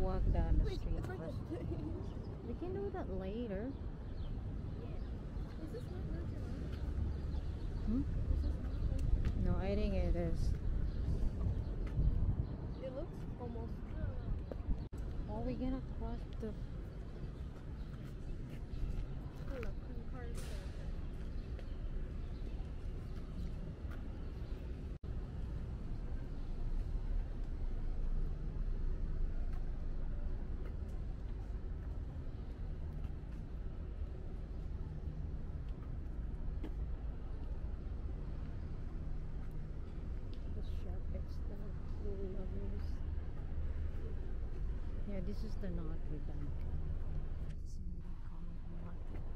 walk down the street, but we can do that later. Is this not Virgin Islands? Hmm? Is this not Virgin? No, I think it is. It looks almost. Oh, we're gonna cross the. Oh, look, cars. The shop is the Cool Lovers. Yeah, this is the Notre Dame. Somebody call it Notre Dame.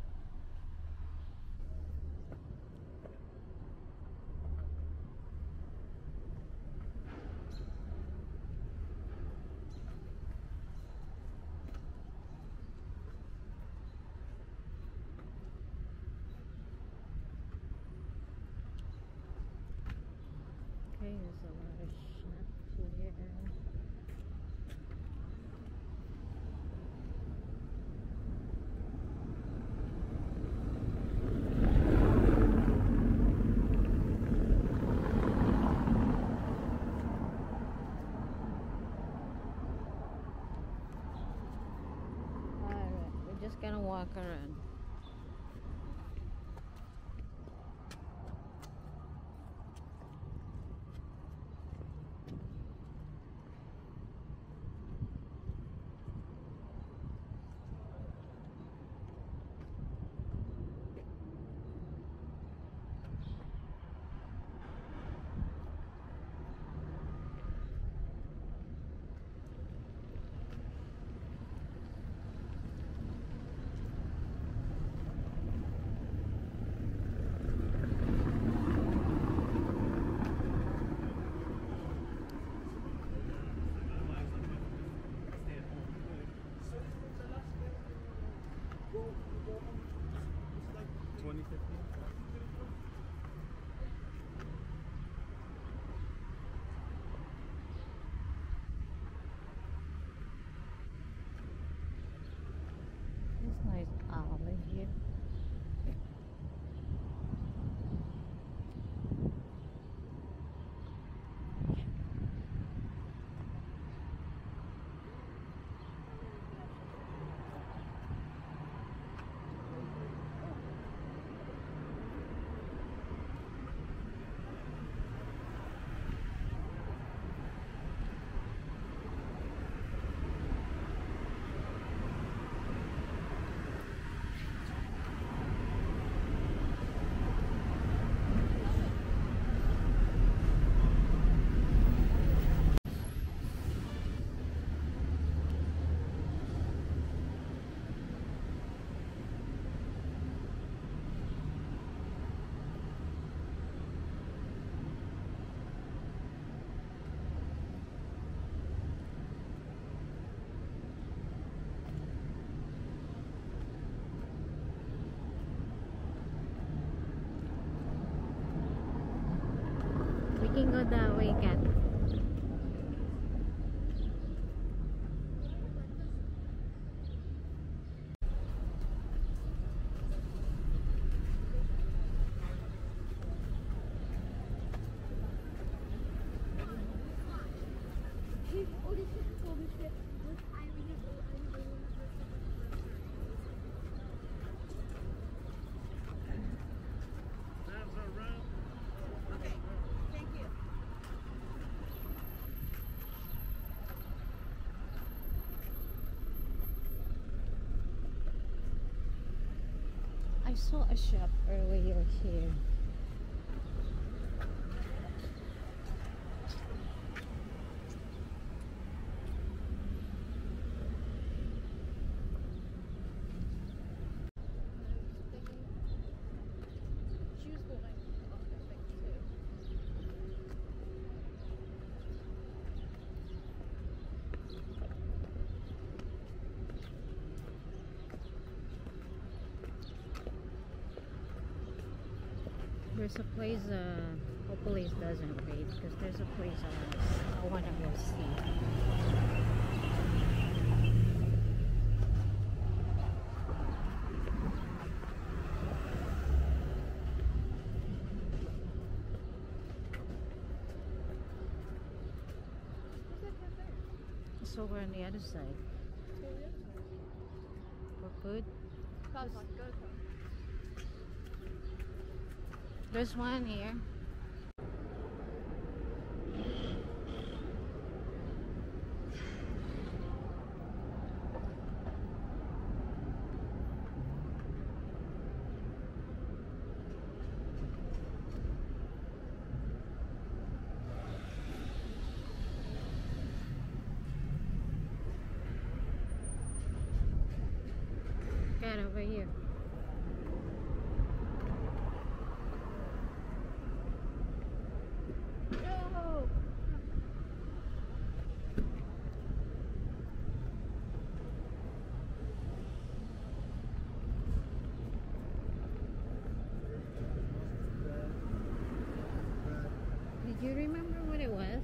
Okay, there's a lot of shops here. Alright, we're just gonna walk around. This nice alley here. We can go that way, Kat. Holy shit, holy shit. Look, okay, thank you. I saw a shop earlier here. She was going on the thing too. There's a place, hopefully it doesn't rain because there's a place I want to go see. It's over on the other side. For food. Sounds like go-kart. There's one here. Got over here. No! Did you remember what it was?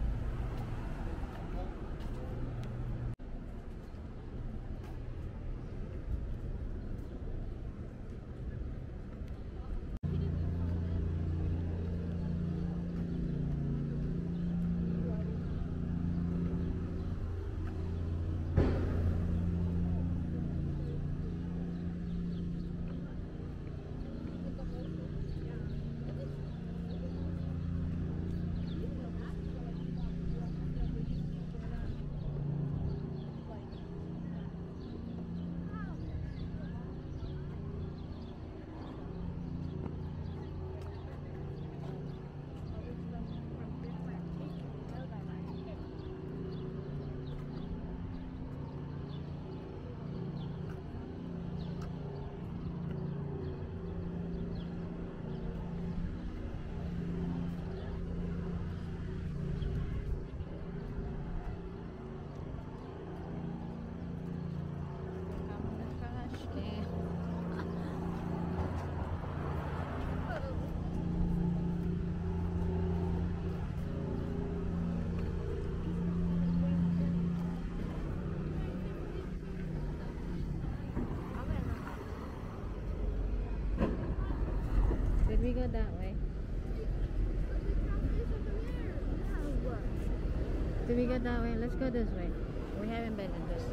Did we go that way? Did we go that way? Let's go this way. We haven't been in this.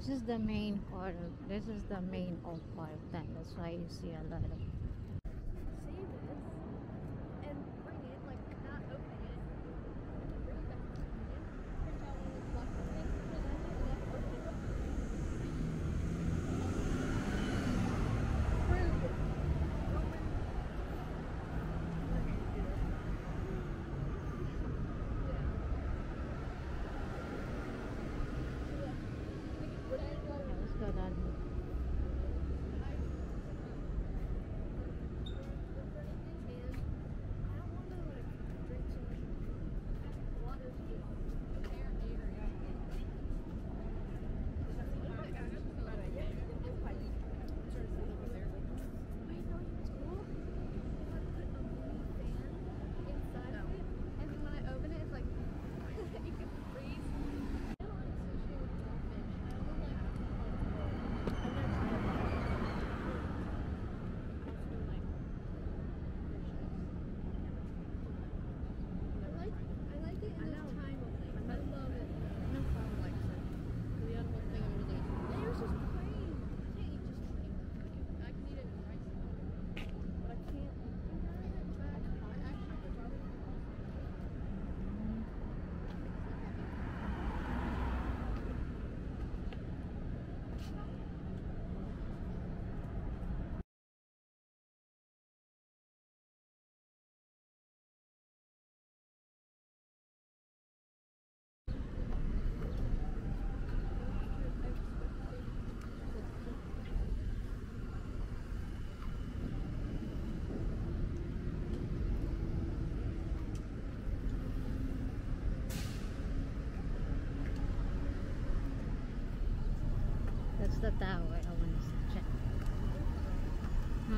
This is the main part of, this is the main old part then. That's why you see a lot of, Save this and bring it, like not open it. Bring it back to the medium. Print out one of those block things, present it, and then open it up. Prove it. yeah, let's go down here. That's the tower I want to check. Huh?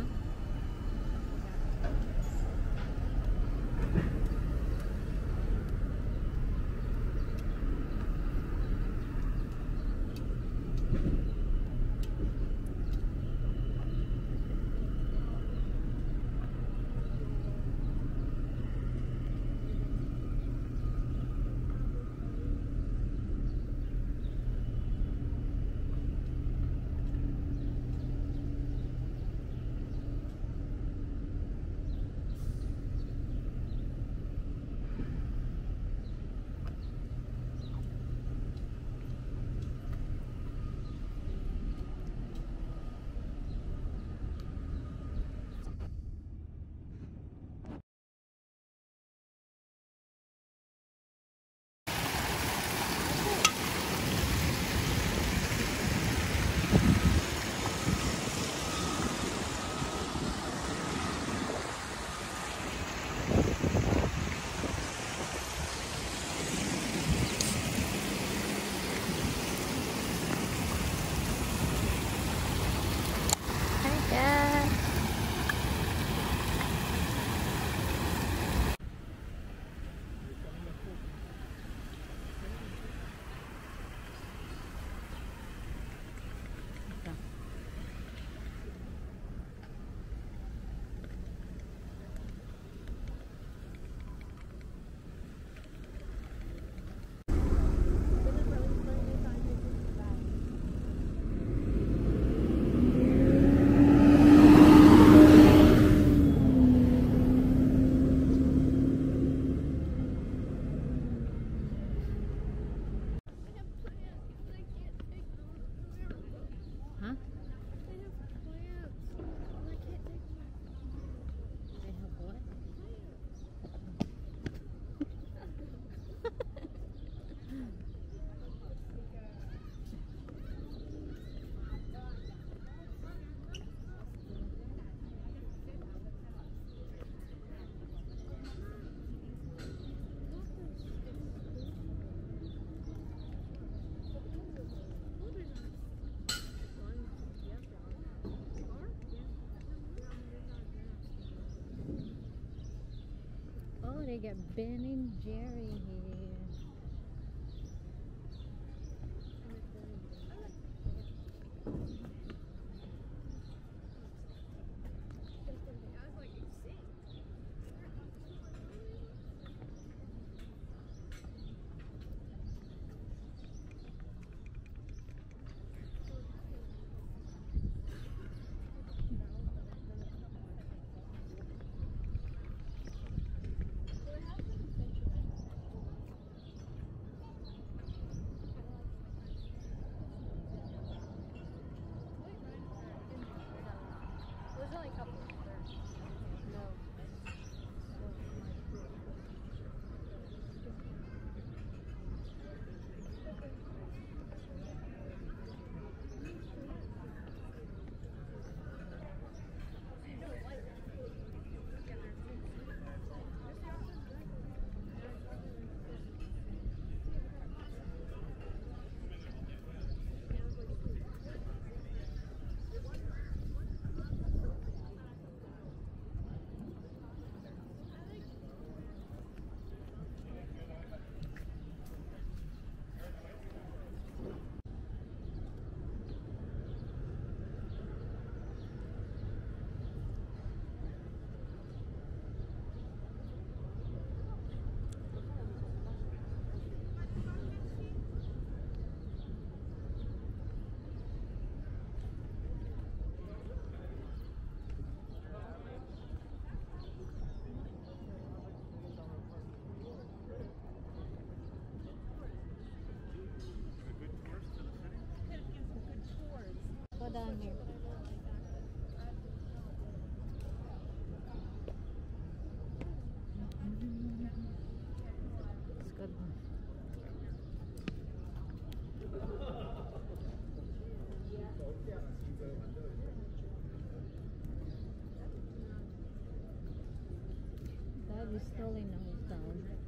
Hi, Dad. Huh? They have what? Oh, they got Ben and Jerry here. like up there. No. Go down here. It's good. Dad is still in the hotel.